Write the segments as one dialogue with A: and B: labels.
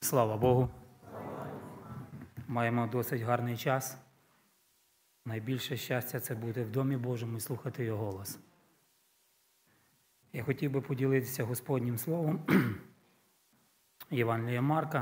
A: Слава Богу. Маємо досить гарний час. Найбільше щастя – це бути в Домі Божому і слухати Його голос. Я хотів би поділитися Господнім Словом Євангелія Марка.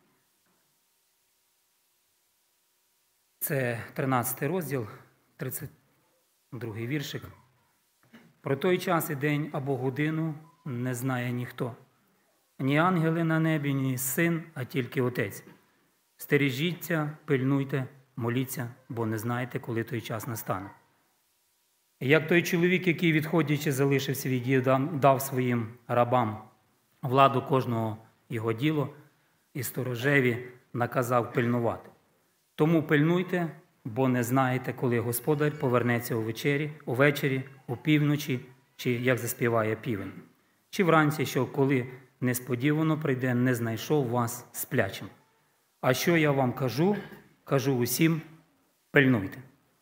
A: Це 13 розділ, 32 віршик. Про той час і день або годину не знає ніхто. Ні ангели на небі, ні син, а тільки Отець. Стережіться, пильнуйте, моліться, бо не знаєте, коли той час настане. І як той чоловік, який, відходячи, залишив свій дім, дав своїм рабам владу кожного його діло, і сторожеві наказав пильнувати. Тому пильнуйте, бо не знаєте, коли Господар повернеться увечері, опівночі, чи як заспіває півень. Чи вранці, що коли несподівано прийде, не знайшов вас сплячим. А що я вам кажу? Кажу усім, пильнуйте.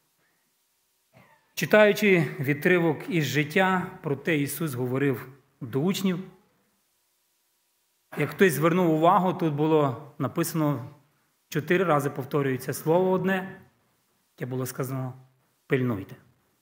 A: Читаючи відривок із життя, про те Ісус говорив до учнів. Як хтось звернув увагу, тут було написано 4 рази повторюється слово одне, яке було сказано «пильнуйте».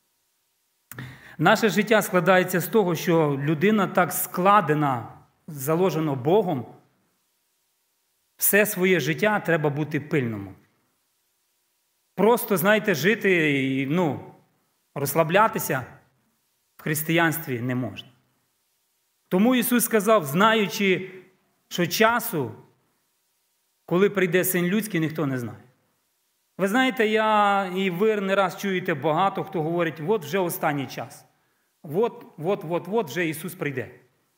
A: Наше життя складається з того, що людина так складена, заложена Богом, все своє життя треба бути пильному. Просто, знаєте, жити і, розслаблятися в християнстві не можна. Тому Ісус сказав, знаючи, що часу, коли прийде Син Людський, ніхто не знає. Ви знаєте, я і ви не раз чуєте багато, хто говорить, от вже останній час. От вже Ісус прийде.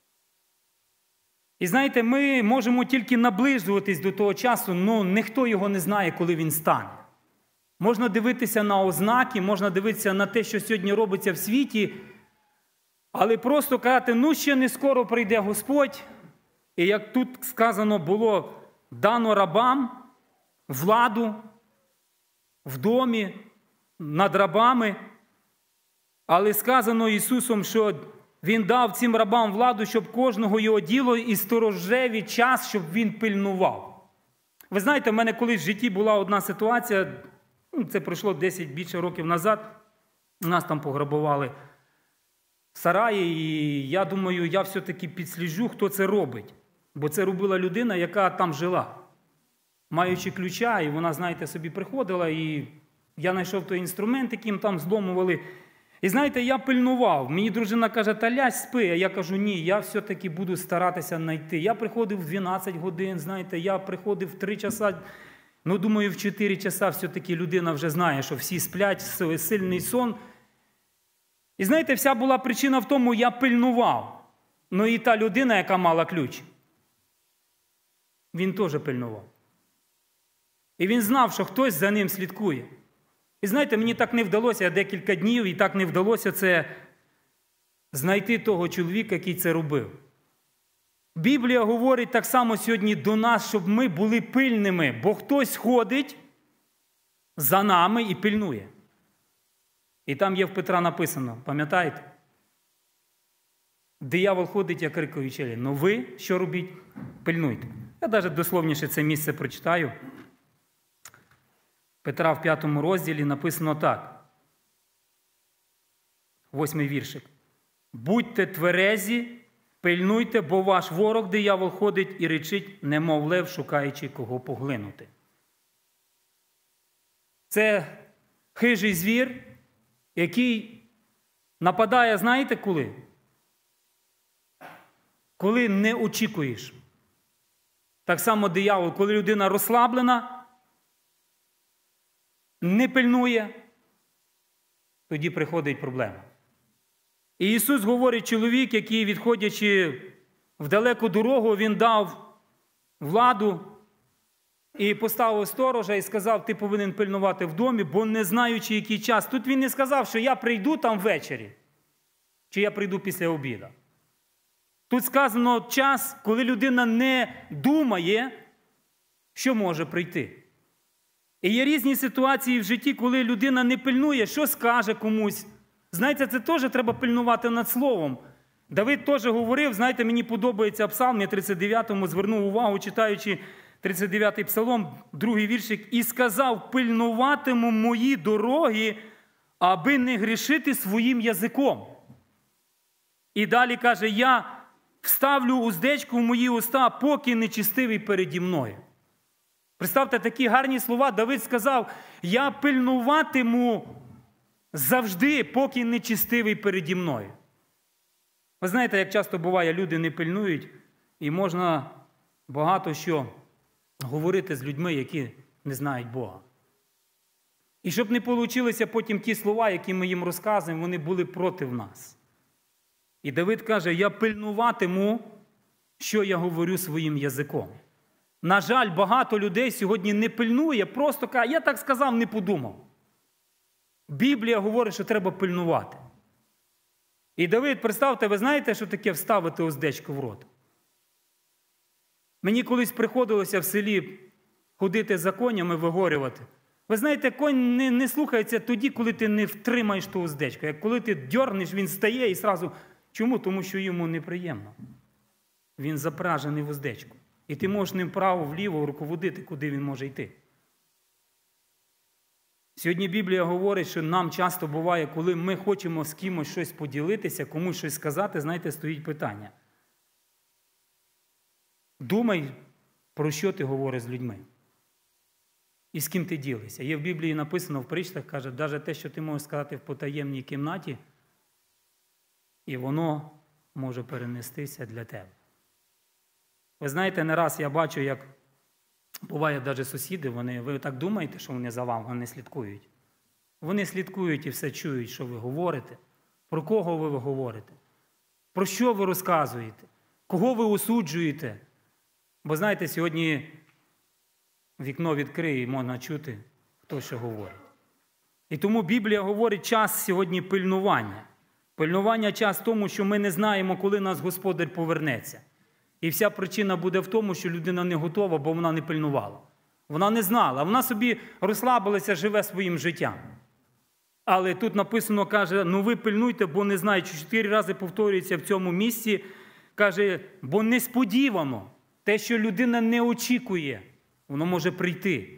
A: І знаєте, ми можемо тільки наближуватись до того часу, але ніхто його не знає, коли він стане. Можна дивитися на ознаки, можна дивитися на те, що сьогодні робиться в світі, але просто казати, ще не скоро прийде Господь. І як тут сказано було, дано рабам владу в домі, над рабами, але сказано Ісусом, що Він дав цим рабам владу, щоб кожного його діло і сторожеві час, щоб він пильнував. Ви знаєте, в мене колись в житті була одна ситуація, це пройшло 10 більше років назад, нас там пограбували в сараї, і я думаю, я все-таки підсліджу, хто це робить. Бо це робила людина, яка там жила, маючи ключа, і вона, знаєте, собі приходила, і я знайшов той інструмент, яким там зломували. І знаєте, я пильнував. Мені дружина каже, та ляж спи, а я кажу, ні, я все-таки буду старатися знайти. Я приходив в 12 годин, знаєте, я приходив в 3 часа, думаю, в 4 часа все-таки людина вже знає, що всі сплять, сильний сон. І знаєте, вся була причина в тому, я пильнував. І та людина, яка мала ключ, він теж пильнував. І він знав, що хтось за ним слідкує. І знаєте, мені так не вдалося декілька днів, і так не вдалося це знайти того чоловіка, який це робив. Біблія говорить так само сьогодні до нас, щоб ми були пильними, бо хтось ходить за нами і пильнує. І там є в Петра написано, пам'ятаєте? Диявол ходить, як рикаючий лев. Ви що робіть? Пильнуйте. Я навіть дословніше це місце прочитаю. Петра в 5 розділі написано так. 8 віршик. Будьте тверезі, пильнуйте, бо ваш ворог, диявол, ходить і речить, немов лев, шукаючи кого поглинути. Це хижий звір, який нападає, знаєте коли? Коли не очікуєш. Так само диявол, коли людина розслаблена, не пильнує, тоді приходить проблема. І Ісус говорить, чоловік, який, відходячи в далеку дорогу, він дав владу і поставив сторожа і сказав, ти повинен пильнувати в домі, бо не знаючи, який час. Тут він не сказав, що я прийду там ввечері, чи я прийду після обіду. Тут сказано час, коли людина не думає, що може прийти. І є різні ситуації в житті, коли людина не пильнує, що скаже комусь. Знаєте, це теж треба пильнувати над словом. Давид теж говорив, знаєте, мені подобається Псалм, я 39-му звернув увагу, читаючи 39-й псалом, 2-й віршик. «І сказав, пильнуватиму мої дороги, аби не грішити своїм язиком». І далі каже, я вставлю уздечку в мої уста, поки нечистивий переді мною. Представте, такі гарні слова. Давид сказав, я пильнуватиму завжди, поки нечистивий переді мною. Ви знаєте, як часто буває, люди не пильнують, і можна багато що говорити з людьми, які не знають Бога. І щоб не получилися потім ті слова, які ми їм розказуємо, вони були проти нас. І Давид каже, я пильнуватиму, що я говорю своїм язиком. На жаль, багато людей сьогодні не пильнує, просто каже, я так сказав, не подумав. Біблія говорить, що треба пильнувати. І Давид, представте, ви знаєте, що таке вставити уздечку в рот? Мені колись приходилося в селі ходити за конями, вигорювати. Ви знаєте, конь не слухається тоді, коли ти не втримаєш ту уздечку. Як коли ти дьорнеш, він стає і зразу... Чому? Тому що йому неприємно. Він запражений в уздечку. І ти можеш ним вправо-вліво руководити, куди він може йти. Сьогодні Біблія говорить, що нам часто буває, коли ми хочемо з кимось щось поділитися, комусь щось сказати, знаєте, стоїть питання. Думай, про що ти говориш з людьми. І з ким ти ділишся. Є в Біблії написано в притчах, каже, навіть те, що ти можеш сказати в потаємній кімнаті, і воно може перенестися для тебе. Ви знаєте, не раз я бачу, як буває навіть сусіди, ви так думаєте, що вони за вами, вони слідкують. Вони слідкують і все чують, що ви говорите, про кого ви говорите, про що ви розказуєте, кого ви осуджуєте. Бо знаєте, сьогодні вікно відкриє і можна чути, хто що говорить. І тому Біблія говорить, час сьогодні пильнування. Пильнування час тому, що ми не знаємо, коли нас Господар повернеться. І вся причина буде в тому, що людина не готова, бо вона не пильнувала. Вона не знала, вона собі розслабилася, живе своїм життям. Але тут написано, каже, ну ви пильнуйте, бо не знаю, 4 рази повторюється в цьому місці, каже, бо несподівано, те, що людина не очікує, воно може прийти.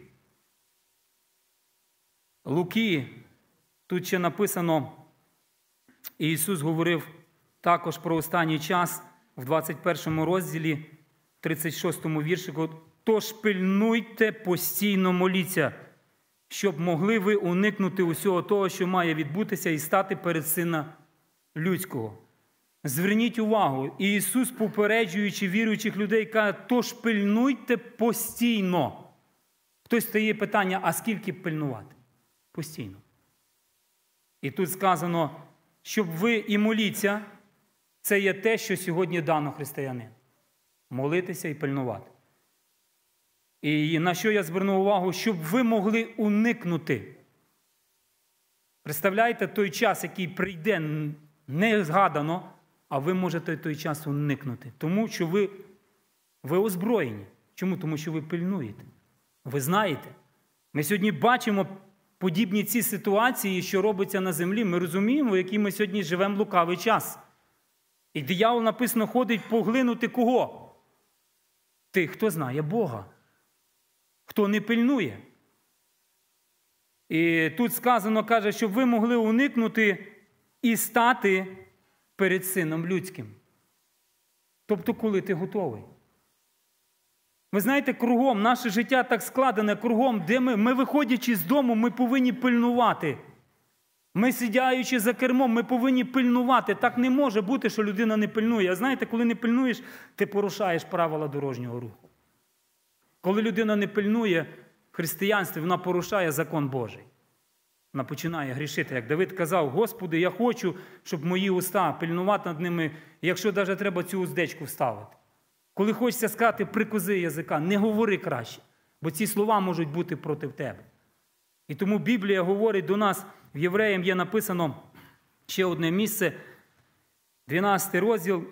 A: Луки, тут ще написано, Ісус говорив також про останній час, в 21 розділі, 36 віршику, «Тож пильнуйте, постійно моліться, щоб могли ви уникнути усього того, що має відбутися, і стати перед Сина Людського». Зверніть увагу, Ісус, попереджуючи віруючих людей, каже, «Тож пильнуйте постійно». Хтось стає питання, а скільки пильнувати? Постійно. І тут сказано, щоб ви і моліться, це є те, що сьогодні дано християнину. Молитися і пильнувати. І на що я звернув увагу? Щоб ви могли уникнути. Представляєте, той час, який прийде, не згадано, а ви можете той час уникнути. Тому що ви озброєні. Чому? Тому що ви пильнуєте. Ви знаєте. Ми сьогодні бачимо подібні ці ситуації, що робиться на землі. Ми розуміємо, в який ми сьогодні живемо лукавий час. І диявол, написано, ходить поглинути кого? Тих, хто знає Бога. Хто не пильнує. І тут сказано, каже, щоб ви могли уникнути і стати перед Сином Людським. Тобто, коли ти готовий. Ви знаєте, кругом, наше життя так складене, кругом, де ми виходячи з дому, ми повинні пильнувати. Ми, сидяючи за кермом, ми повинні пильнувати. Так не може бути, що людина не пильнує. А знаєте, коли не пильнуєш, ти порушаєш правила дорожнього руху. Коли людина не пильнує в християнстві, вона порушає закон Божий. Вона починає грішити. Як Давид казав, Господи, я хочу, щоб мої уста пильнувати над ними, якщо навіть треба цю уздечку вставити. Коли хочеться сказати, прикузи язика, не говори краще, бо ці слова можуть бути проти тебе. І тому Біблія говорить до нас, в Євреям є написано ще одне місце, 12 розділ,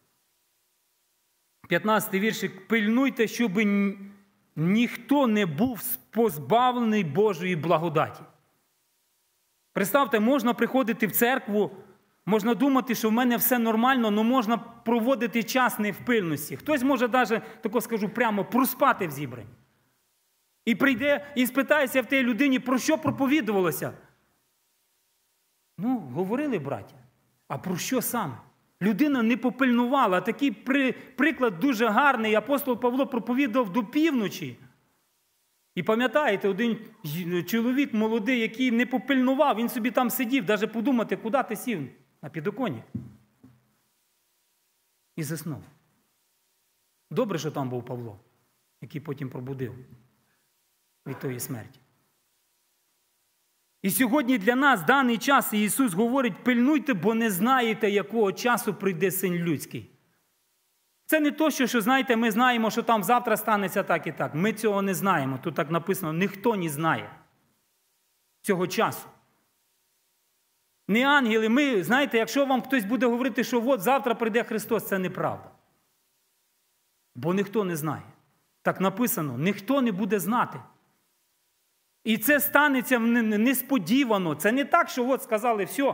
A: 15 віршик, «Пильнуйте, щоб ніхто не був позбавлений Божої благодаті». Представте, можна приходити в церкву, Можна думати, що в мене все нормально, але можна проводити час не в пильності. Хтось може навіть, тако скажу прямо, проспати в зібранні. І прийде і спитається в тій людині, про що проповідувалося. Ну, говорили, браття. А про що саме? Людина не попильнувала. Такий приклад дуже гарний. Апостол Павло проповідував до півночі. І пам'ятаєте, один чоловік молодий, який не попильнував, він собі там сидів, навіть подумати, куди ти сів? На підоконні. І заснув. Добре, що там був Павло, який потім пробудив від тої смерті. І сьогодні для нас даний час Ісус говорить, пильнуйте, бо не знаєте, якого часу прийде Син Людський. Це не то, що, знаєте, ми знаємо, що там завтра станеться так і так. Ми цього не знаємо. Тут так написано, ніхто не знає цього часу. Не ангели, ми, знаєте, якщо вам хтось буде говорити, що от завтра прийде Христос, це неправда. Бо ніхто не знає. Так написано, ніхто не буде знати. І це станеться несподівано. Це не так, що от сказали, все,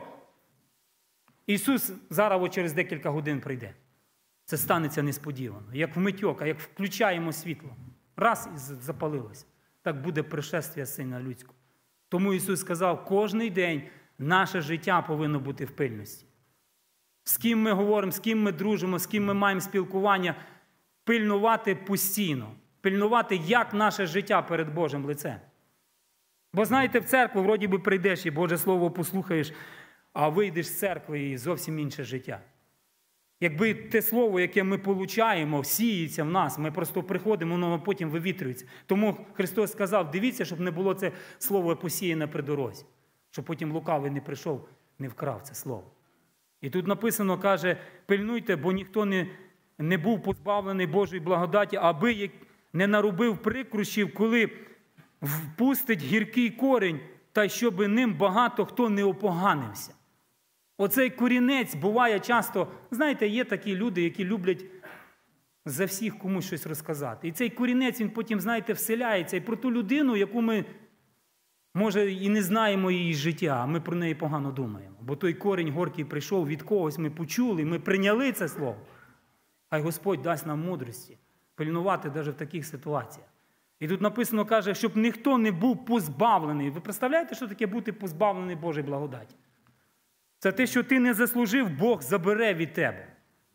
A: Ісус зараз через декілька годин прийде. Це станеться несподівано. Як в митьок, як включаємо світло. Раз і запалилось. Так буде пришествие Сина Людського. Тому Ісус сказав, кожний день наше життя повинно бути в пильності. З ким ми говоримо, з ким ми дружимо, з ким ми маємо спілкування, пильнувати постійно. Пильнувати, як наше життя перед Божим лицем. Бо знаєте, в церкву вроді би прийдеш і Боже Слово послухаєш, а вийдеш з церкви і зовсім інше життя. Якби те слово, яке ми получаємо, сіється в нас, ми просто приходимо, воно потім вивітрюється. Тому Христос сказав, дивіться, щоб не було це слово посіяне при дорозі. Щоб потім лукавий не прийшов, не вкрав це слово. І тут написано, каже, пильнуйте, бо ніхто не був позбавлений Божої благодаті, аби не наробив прикрощів, коли впустить гіркий корінь, та щоб ним багато хто не опоганився. Оцей корінець буває часто, знаєте, є такі люди, які люблять за всіх комусь щось розказати. І цей корінець, він потім, знаєте, вселяється. І про ту людину, яку ми, може, і не знаємо її життя, а ми про неї погано думаємо. Бо той корінь горький прийшов від когось, ми почули, ми прийняли це слово. Хай Господь дасть нам мудрості пильнувати навіть в таких ситуаціях. І тут написано, каже, щоб ніхто не був позбавлений. Ви представляєте, що таке бути позбавлений Божої благодаті? Це те, що ти не заслужив, Бог забере від тебе.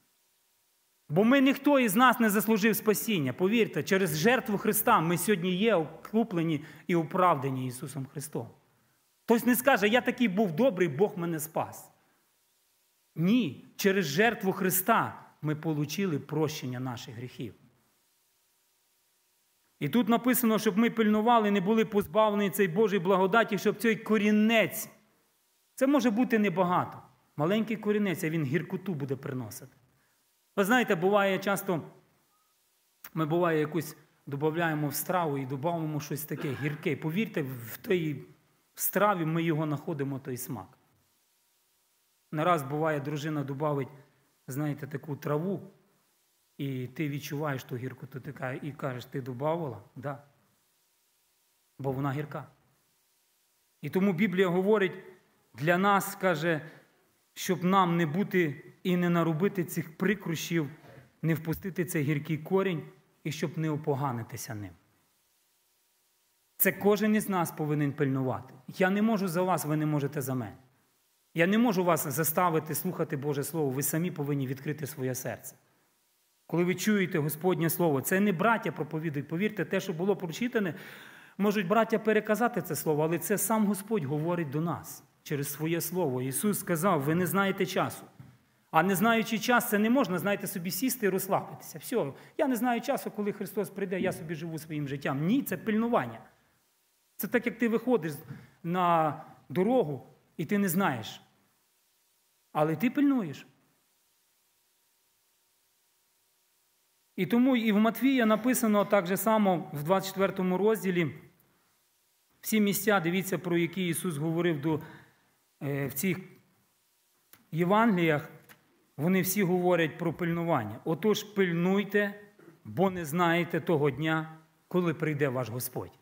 A: Бо ніхто із нас не заслужив спасіння. Повірте, через жертву Христа ми сьогодні є окуплені і оправдані Ісусом Христом. Хтось не скаже, я такий був добрий, Бог мене спас. Ні, через жертву Христа ми отримали прощення наших гріхів. І тут написано, щоб ми пильнували, не були позбавлені цієї Божої благодаті, щоб цей корінець, це може бути небагато, маленький корінець, а він гіркоту буде приносити. Ви знаєте, буває часто, ми якусь додаємо в страву і додаємо щось таке гірке. Повірте, в тій страві ми його знаходимо, той смак. Не раз буває, дружина додавить, знаєте, таку траву, і ти відчуваєш ту гіркоту, і кажеш, ти додавала? Да. Бо вона гірка. І тому Біблія говорить для нас, каже, щоб нам не бути і не наробити цих прикрощів, не впустити цей гіркий корінь, і щоб не опоганитися ним. Це кожен із нас повинен пильнувати. Я не можу за вас, ви не можете за мене. Я не можу вас заставити слухати Боже Слово, ви самі повинні відкрити своє серце. Коли ви чуєте Господнє Слово, це не браття проповідують. Повірте, те, що було прочитане, можуть браття переказати це Слово, але це сам Господь говорить до нас через своє Слово. Ісус сказав, ви не знаєте часу. А не знаючи час, це не можна, знаєте, собі сісти і розслабитися. Все, я не знаю часу, коли Христос прийде, я собі живу своїм життям. Ні, це пильнування. Це так, як ти виходиш на дорогу, і ти не знаєш. Але ти пильнуєш. І тому і в Матвія написано так же само в 24 розділі, всі місця, дивіться, про які Ісус говорив в цих Євангеліях, вони всі говорять про пильнування. Отож, пильнуйте, бо не знаєте того дня, коли прийде ваш Господь.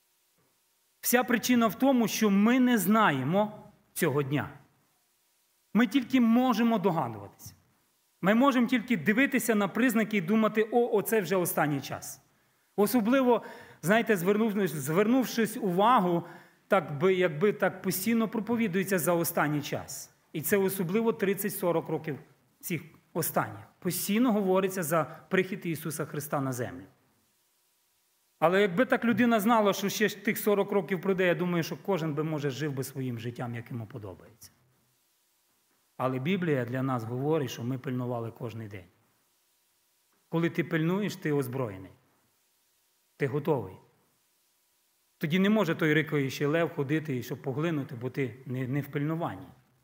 A: Вся причина в тому, що ми не знаємо цього дня. Ми тільки можемо догадуватися. Ми можемо тільки дивитися на признаки і думати, оце вже останній час. Особливо, знаєте, звернувшись увагу, якби так постійно проповідується за останній час. І це особливо 30-40 років цих останніх. Постійно говориться за прихід Ісуса Христа на землю. Але якби так людина знала, що ще тих 40 років пройде, я думаю, що кожен би, може, жив би своїм життям, як йому подобається. Але Біблія для нас говорить, що ми пильнували кожен день. Коли ти пильнуєш, ти озброєний. Ти готовий. Тоді не може той рикаючий лев ходити, щоб поглинути, бо ти не в пильнуванні.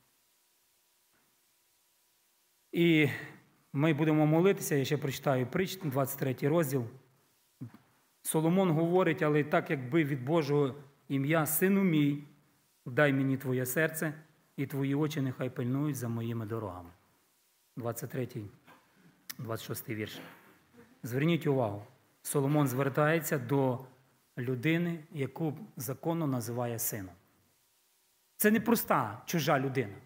A: І ми будемо молитися, я ще прочитаю притч, 23 розділ. Соломон говорить, але так, якби від Божого ім'я: «Сину мій, дай мені твоє серце, і твої очі нехай пильнують за моїми дорогами». 23, 26 вірш. Зверніть увагу, Соломон звертається до людини, яку законно називає сином. Це не проста чужа людина.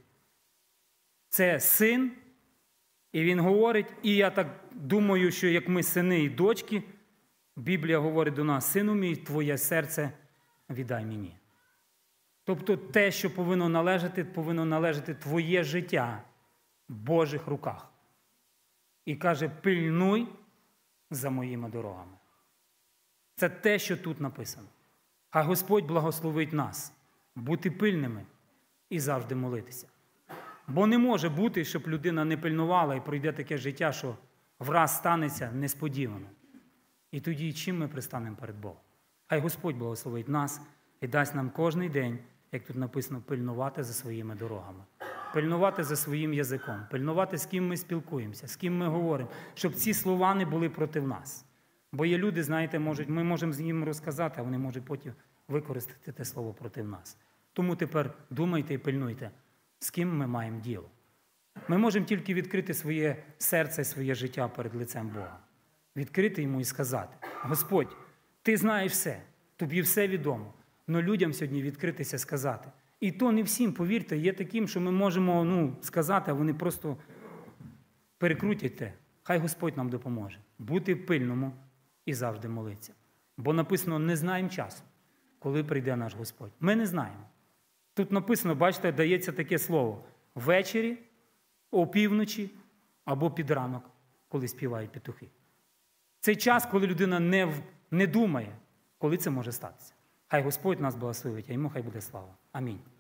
A: Це син, і він говорить, і я так думаю, що як ми сини і дочки, Біблія говорить до нас: «Сину мій, твоє серце віддай мені». Тобто те, що повинно належати твоє життя в Божих руках. І каже: «Пильнуй за моїми дорогами». Це те, що тут написано. А Господь благословить нас бути пильними і завжди молитися. Бо не може бути, щоб людина не пильнувала і пройде таке життя, що враз станеться несподівано. І тоді чим ми пристанемо перед Богом? Хай Господь благословить нас і дасть нам кожний день, як тут написано, пильнувати за своїми дорогами. Пильнувати за своїм язиком, пильнувати, з ким ми спілкуємося, з ким ми говоримо, щоб ці слова не були проти нас. Бо є люди, знаєте, ми можемо з ним розказати, а вони можуть потім використати те слово проти нас. Тому тепер думайте і пильнуйте, з ким ми маємо діло. Ми можемо тільки відкрити своє серце, своє життя перед лицем Бога. Відкрити йому і сказати: «Господь, ти знаєш все, тобі все відомо». Но людям сьогодні відкритися, сказати. І то не всім, повірте, є таким, що ми можемо сказати, а вони просто перекрутять те. Хай Господь нам допоможе. Бути пильному і завжди молитися. Бо написано: «Не знаємо часу, коли прийде наш Господь». Ми не знаємо. Тут написано, бачите, дається таке слово: ввечері, опівночі або під ранок, коли співають петухи. Цей час, коли людина не думає, коли це може статися. Хай Господь нас благословить, а йому хай буде слава. Амінь.